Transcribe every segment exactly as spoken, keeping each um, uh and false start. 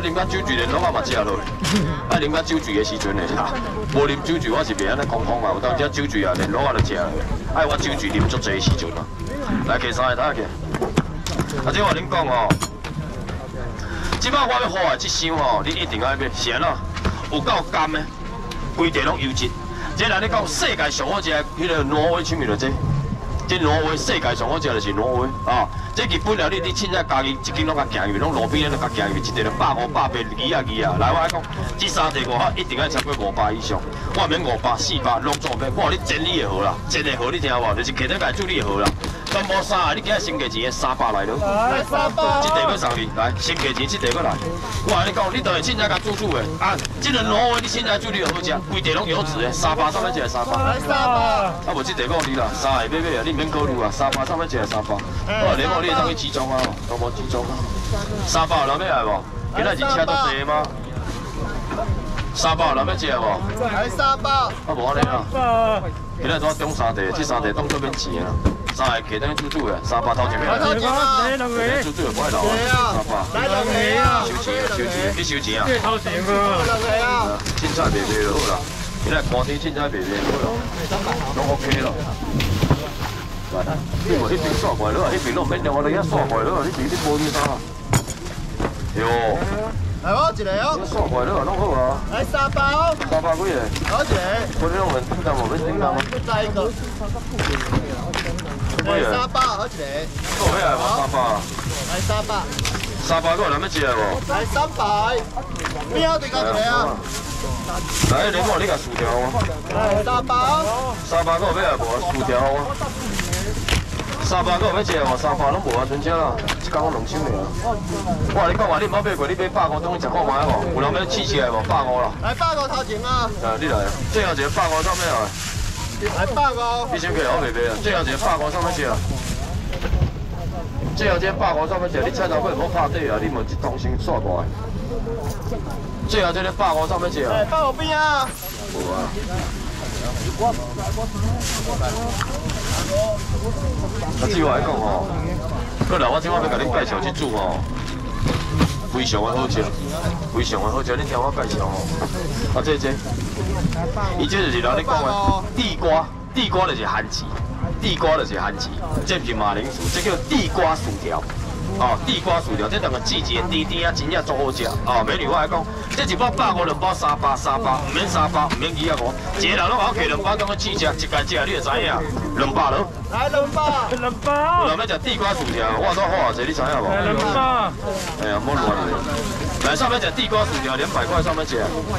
啉甲酒醉连拢啊嘛食落，爱啉甲酒醉的时阵的哈，无啉酒醉我是袂安尼空空啊，有当只酒醉啊连拢啊都食落，爱我酒醉啉足济的时阵啊。来，摕三个打起。啊，这我恁讲哦，即摆我要画的这箱哦，你一定爱买，是安怎？有够甘的，规地拢优质。这来你讲世界上好食的，迄个挪威，什么了这？这挪威世界上好食就是挪威啊！这日本料理你凊彩家己一斤拢甲行入去，拢路边咧甲行入去，一块就百五、百八、二啊二啊。来，我来讲，这三块外口一定爱超过五百以上，我免五百、四百，拢做免。我你整理就好啦，整理好你听无？就是摕在家处理就好啦。全部三啊，你今日先价钱的三百来咯。来三百。这地要上去，来先价钱，这地要来。我跟你讲，你都会凊彩甲煮煮的啊！这个挪威你凊彩处理就好食，规地拢油脂的，三百上面一个三百。来三百。啊无这地讲你啦，三个买买啊，你免考虑啊，三百上面一个三百。哦，连某你会当去集中啊，都无集中啊。三百有人要来无？今仔日车都济吗？三百有人要食无？来三百。啊无安尼啊。今仔拄中三地，这三地当做免钱啊。三个客等煮煮的，三百头前面。头前啊。煮煮的不爱留啊。三百。来两个啊。收钱啊，收钱，你收钱啊。头前啊。两个啊。凊彩卖卖就好啦。今仔寒天凊彩卖卖就好啦。拢 OK 啦。你无迄边刷过来了，迄边拢免让我哋遐刷过来了，你边你无意啥？哟，来我一个哦。你刷过来了，拢好啊。来三百哦。三百几个？我一个。我这种人订单无免订单吗？再一个。来三百，我一个。够咩来无？三百。来三百。三百个人要食无？来三百。边有伫家一个啊？来，你看你甲薯条啊。来三百。三百个要来无？薯条啊。三百个要食无？三百拢无啊，剩下啦，一工两千尔。我你讲话，你唔好买过，你买百五总去食看卖无？有人要试起来无？百五啦。来百五头前啊。啊，你来啊！最后一个百五上面来。来百五。你先给我卖卖啊！最后一个百五上面食。最后一个百五上面食，你菜头粿唔好拍底啊！你莫一通先刷过来。最后这个百五上面食。哎，百五边啊。无啊。啊，即话来讲吼，过来我即摆要甲你介绍一组吼，非常的好食，非常的好食，你听我介绍吼。啊，这这，伊这就是人咧讲的地瓜，地瓜就是番薯，地瓜就是番薯，这不是马铃薯，这叫地瓜薯条。哦，地瓜薯条，这两个季节甜甜啊，真正足好食。哦，美女我来讲，这一包百五，两包三百，三百唔免三百，唔免二啊五，一个人拢好客两包，咁个试食，一家食你就知影，两百咯。来两百，两百。有人要食地瓜薯条，我说好啊，这你知影无？两百。哎呀，莫乱了。来上面食地瓜薯条，两百块上面食。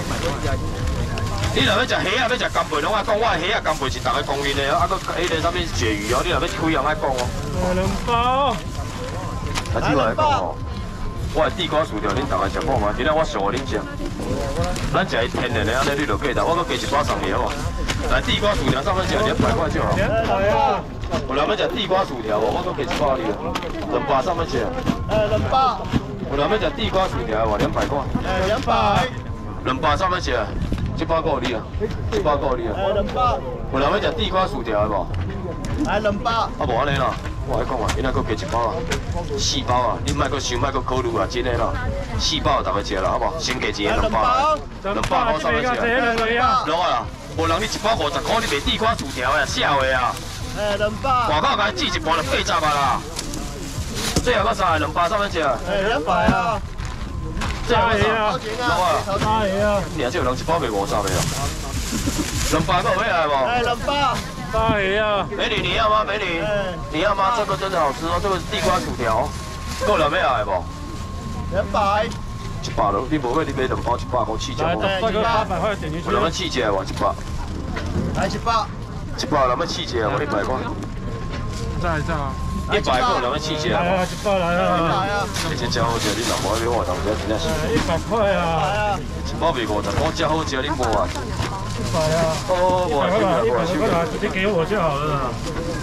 你若要食虾啊，要食干贝，拢爱讲，我的虾啊干贝是逐个公认的哦，啊，搁迄个啥物鳕鱼哦，你若要开人爱讲哦。两包。啊，即话来讲吼，我的地瓜薯条，恁大家食看嘛？今仔我上互恁食，咱食伊天然的，安尼你就价值，我搁加一包送你好无？来地瓜薯条上面食两百块就好。两百啊！有人要食地瓜薯条无？我搁加一包你，两百上面食。呃，两百。有人要食地瓜薯条无？两百块。呃，两百。两百上面食，一包够你啊！一包够你啊！呃，两百。有人要食地瓜薯条无？来两百。啊，无安尼啦。我来讲啊，今仔搁加一包啊，四包啊，你莫搁想，莫搁考虑啊，真诶啦，四包大家食啦，好无？先加一个两包，两包好三百食。两啊啦，无人你一包五十块，你卖地瓜薯条诶，笑诶啊！诶，两包。外口甲你煮一盘就八十啊啦。最后搁三个两包三百食。诶，两百啊。最后个啊，两啊。三个啊。你啊，这有人一包卖五十个啊？两包搁有要来无？诶，两包。大鱼啊！美女你要吗？美女，你要吗？这个真的好吃哦，这个是地瓜薯条，够了没有？来不？两百。一百了，你无买你买两包一百块起价无？大哥八百块点进去。有人要起价无？一百。来一百。一百有人要起价无？一百块。在在啊。一百个有人要起价无？来啊，一百来啊！这些真好食，你若无要我当家真正是。一百块啊！一包卖五十块，真好食，你无啊？一百啊！哦，我一百块，一百块，直接给我就好了。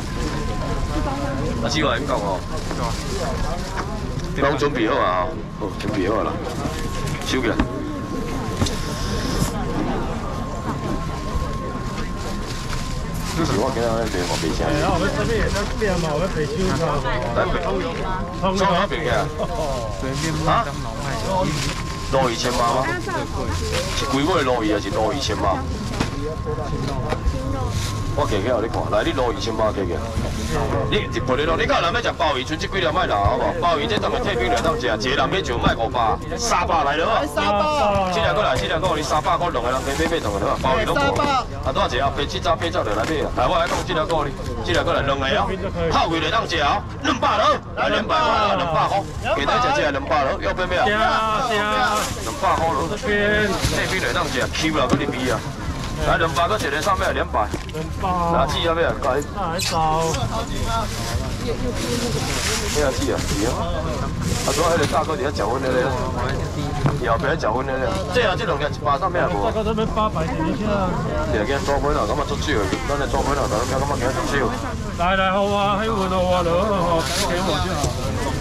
阿志话咁讲哦，拢准备好啊！好，准备好啦，收起来。这是我今日咧卖我卖啥？哎，我这边也在变嘛，我卖手抄。来卖，抄哪边嘅？对面卖咁老卖。 路二千妈吗？是规尾路二还是路二千妈？我加加，你看，来你路二千妈加加。你一陪你咯，你讲人要食鲍鱼，剩这几粒卖拿好无？鲍鱼这当个退兵来当食，一个人要就卖五百，三百来了啊！ 三百。 这两个来，这两个你三百块，两个人加买买同个了，鲍鱼拢无。啊，多少钱啊？八七早八早就来买啊！来，我来讲这两个你，这两个来两个啊，烤鱼来当食啊，两百了，来两百块，两百块，给大家食这两百了，要买咩啊？ 加加。 两百块了，这边退兵来当食，Q 了，搁入味啊！ 来两百个一个上面两百， 两百。 拿纸要不要？改。 来找。 咩纸啊？是啊。啊，主要迄个大哥伫遐结婚的咧，后边结婚的咧。这啊，这两件一百上面无。 大哥这边八百等一下。 两件做伙啦，感觉足少，咱来做伙啦，但係感覺今日足少。 來來好啊，喺換好啊，兩號幾號先啊？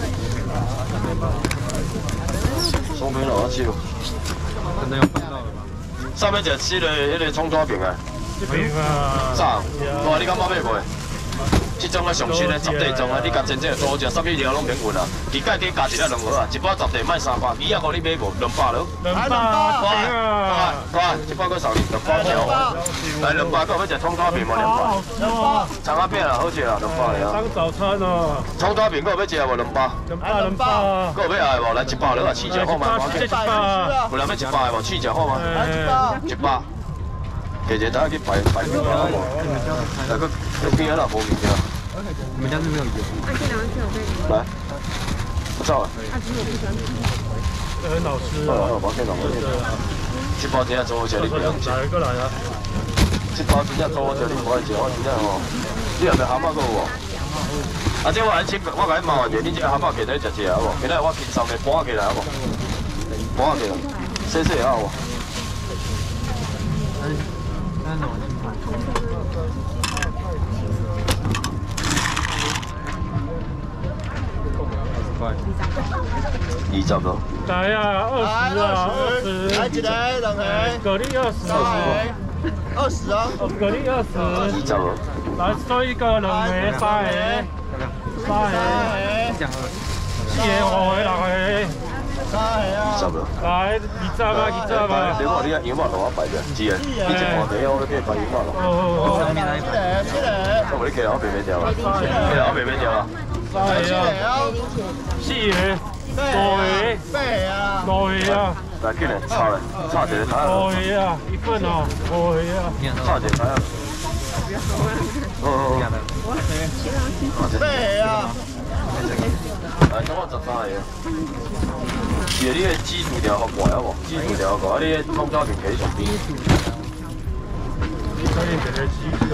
做伙啦，少。真的有看到了吧？ 上面只吃的迄个葱抓饼啊， 饼啊， 炸，哇！你敢买买袂？这种啊上新的十块钟啊，你甲真正多只，什么料拢免运啊。其价加加一粒两盒啊，一包十块卖三百，鱼啊，互你买无？两百了。 两百， 快快快！一包个少你两包条。来两百个要食葱抓饼无？两百。长阿片啊，好食啊，两百了。 当早餐哦。 葱抓饼个要食无？两百。 两百两百。 个要爱无？来一百了啊，试食好吗？ 一百。 有人要一百无？试食好吗？一百。 姐姐，大家去排排队好不好？那个那边那无物件。你们家是没有油？啊，这两个是有被。来，照了。啊，其实我不喜欢吃。这很好吃啊。好好，抱歉了，抱歉。这包真正做好食，你不要吃。来过来啊！这包真正做好食，你不爱吃，我真正吼。你后面蛤蟆个有无？啊，这我来请，我甲你麻烦者，你这个蛤蟆起来食食好无？今仔我平常的搬起来好无？搬起来，洗洗好无？ 二十咯。来啊，二十啊，二十。来一个，两个。蛤蜊二十。二十啊。哦，蛤蜊二十。二十咯。来收一个两个，三个。三个。四个，五个，六个。三个啊。二十咯。来，二十啊，二十啊。你看你啊，羊肉落啊摆着，是啊。你一盘底我都变摆羊肉咯。哦哦哦。七个，七个。我你起来我白白条啊。起来我白白条啊。 三个啊，四个，五个，八个啊，五个啊，来，起来，炒来，炒一个菜啊，五个啊，一份哦，五个啊，炒一个菜啊，哦哦哦，八个啊，来，等我十三个，是你个鸡肚条好怪啊无？鸡肚条好怪，啊你个葱抓饼可以上边。可以给个鸡肚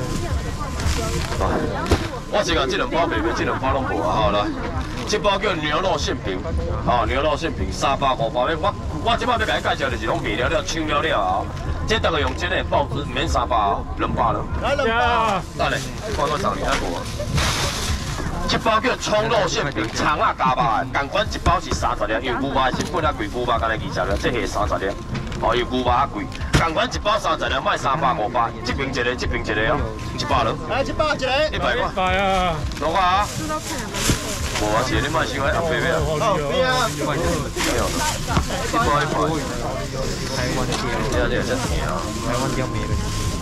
嘞。 我是讲这两包袂袂，这两包拢无啊！好来，这包叫牛肉馅饼，哦，牛肉馅饼三百五百元。我我即摆要甲你介绍就是拢未了了，抢了了啊！这大概用这个报纸，唔免三百哦，两百了。来两百，等下，看我上厉害无？这包叫葱肉馅饼，葱啊加肉的，共款一包是三十粒，因为牛肉的成本较贵，牛肉干来二十粒，这下三十粒。 哦，伊牛肉较贵，共款一包三十粒，卖三百五百，这边一个，这边一个哦，一百了。来，一百一个，一百块。一百啊！弄啊！无啊，是你卖想爱后背咩啊？后背啊！没有，一包一包。台湾雕，这这这甜啊！台湾雕没了。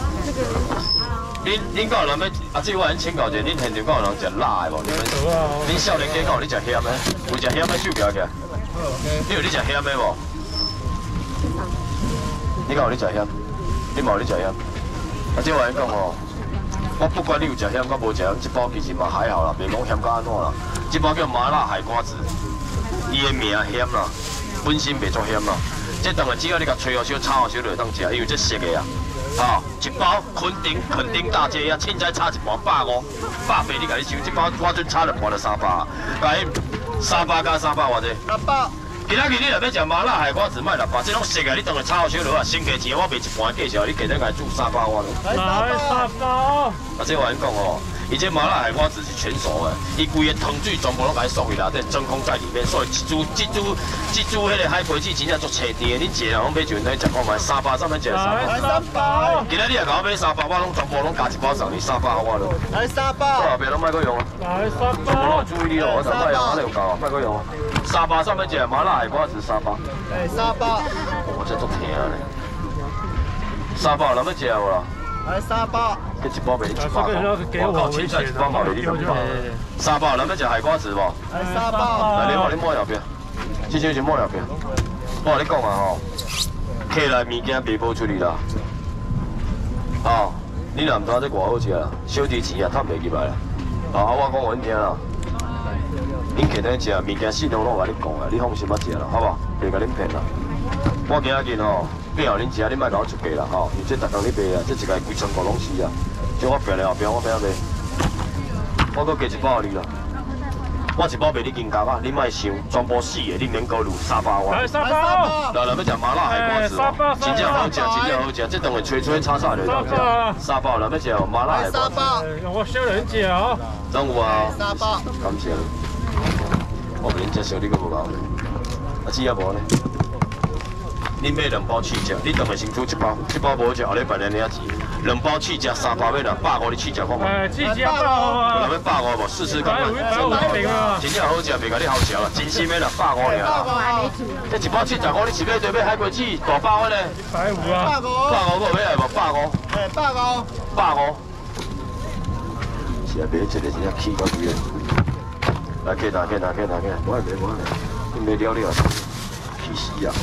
恁恁敢有人要？啊，这我先请教一下，恁现场敢有人食辣的无？你们？恁少年家敢有咧食咸的？有食咸的手举起来。你有咧食咸的无？ 你敢有咧食咸？你冇咧食咸？啊，即我来讲哦，我不管你有食咸，我无食咸，这包其实嘛还好啦，袂讲咸到安怎啦。这包叫麻辣海瓜子，伊的名咸啦，本身袂足咸啦。这当然只要你甲吹好烧、炒好烧就会当食，因为这熟的啊。好，一包垦丁垦丁大街啊，凊彩炒一盘百五，百八你甲你收，这包我准炒两盘就三百，甲伊三百加三百偌济？六百。 今仔日你若要食麻辣海瓜子，卖六百，这种熟的你当然炒好烧落啊，先价钱我卖一盘介绍，你今日来煮三百碗咯。来三包。啊，这我跟你讲哦， 伊这麻辣海瓜子是全熟的，伊规个汤水全部拢来送去啦，在真空在里面，所以一株一株一株迄个海葵子真正足脆甜的，你食人拢买就来食看卖，三百上面食三百。 三百。 今仔你也甲我买三百，我拢全部拢加一包送你三百我咯。 来三百。 我后边拢莫搁用啊。 来三全部拢有百。 注意力咯，我就莫用，我就有够啊，莫搁用啊。三百上面食麻辣海瓜子三百。 哎，三百。 我这足甜咧。三百，人要食无啦？ 来三百。 这一包卖你一百块，我靠，凊彩一包嘛卖你两百。三百，人要食海瓜子无？ 来三百。 来，你看你摸后边，这就是摸后边。我甲你讲啊吼，客来物件卖无出去啦。哦，你若唔知这偌好食啦，小弟钱也赚袂入来啦。啊，我讲稳听啦。恁客人食物件适量，我甲你讲啊，你放心啊食啦，好不？袂甲恁骗啦。我今仔日吼。变后恁食，恁莫甲我出价啦吼，因为这逐工你卖啊，这一个几千块拢是啊。叫我变来后边，我变啊卖，我搁加一包你啦。我一包卖你金价啊，你莫想，全部死的，你免考虑三百万。 来三百。 来来要食麻辣海瓜子哦，真正好食，真正好食，这等下吹吹炒炒就好食。三百来要食麻辣海瓜子。 我小人食哦。 等有啊。 三百。 感谢你。我袂恁接受你搁无够，啊只也无呢。恁买两包气食，你当下先出一包，一包无食，后礼拜两领钱。两包气食三包要两百五，你气食看卖。 哎，气食百五啊！ 要百五无？试试看卖。 百五一瓶啊！ 真正好食，袂甲你好食啦，真心的两百五尔。这一包七十五，你是要对买海龟子大包的呢？ 百五啊！ 百五。 百五个要来无？百五。 哎，百五。 百五。是啊，买一个真正气到规个。来，给拿，给拿，给拿，给拿，我还袂我呢，你袂了了，气死啊！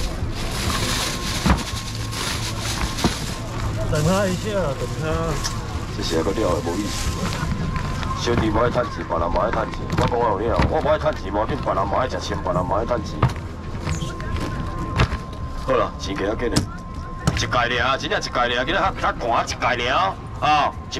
等他一下，等他。 这写个了的无意思。小弟无爱趁钱，别人无爱趁钱。我讲我有了，我无爱趁钱，无紧，别人无爱食钱，别人无爱趁钱。好啦，钱给啊紧的，一盖尔，真正一盖尔，今仔较较寒一盖尔啊。